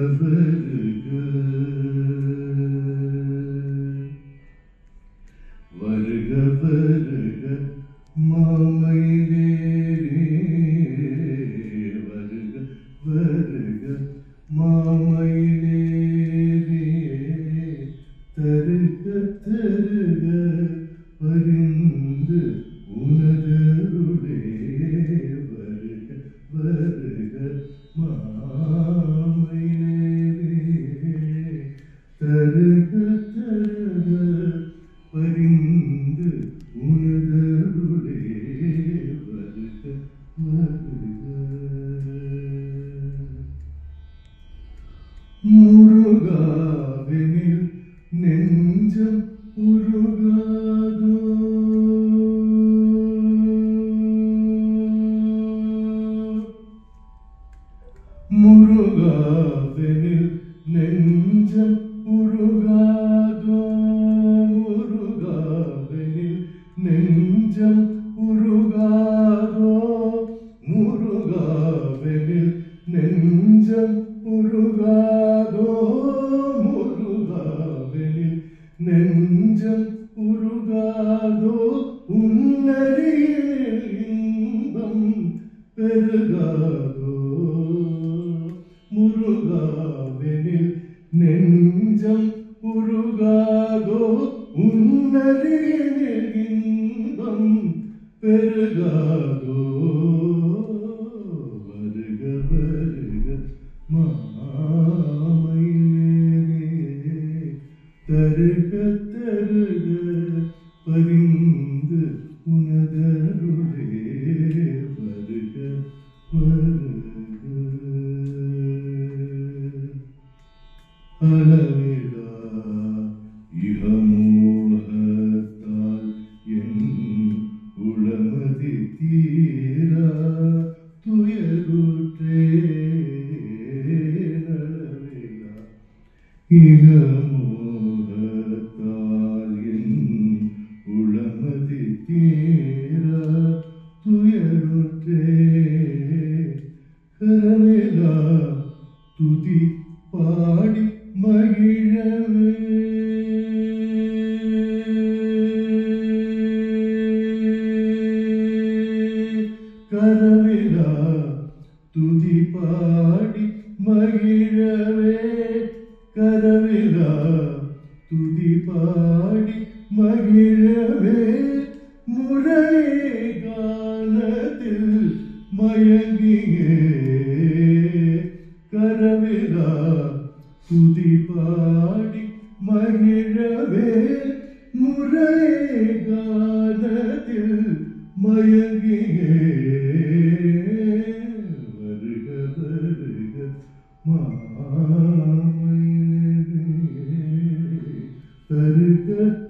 Varuga Varuga Mamayilere Varuga Varuga Mamayilere Taruga Taruga Varindu Unadarude Varuga Varuga Mamayilere Taruga Taruga Varindu Unadarude Varuga Varuga Murugavenil நெஞ்சம் உருகாதோ முருகாவெனில் நெஞ்சம் உருகாதோ முருகாவெனில் நெஞ்சம் உருகாதோ முருகாவெனில் நெஞ்சம் உருகாதோ முருகாவெனில் நெஞ்சம் உருகாதோ உன்னரியில் இன்பம் பெருகாதோ முருகாவெனில் நெஞ்சம் உருகாதோ உன்னரியில் இன்பம் பெருகாதோ வருக வருக மாமயிலே தருக தருக பரிந்து உனதருளே வருக வருக அளவிலா இகமோகத்தால் என் உளமதி தீரா துயருற்றே அளவிலா இகமோகத்தால் என் உளமதி தீரா துயருற்றே கரவேலா துதி பாடி மகிழவே கரவேலா துதி பாடி மகிழவே கரவேலா துதி பாடி மகிழவே முரளி கானத்தில் மயங்கியே கரவேலா துதி பாடி மகிழவே முரளி கானத்தில் மயங்கியே வருக வருக மாமயிலே தருக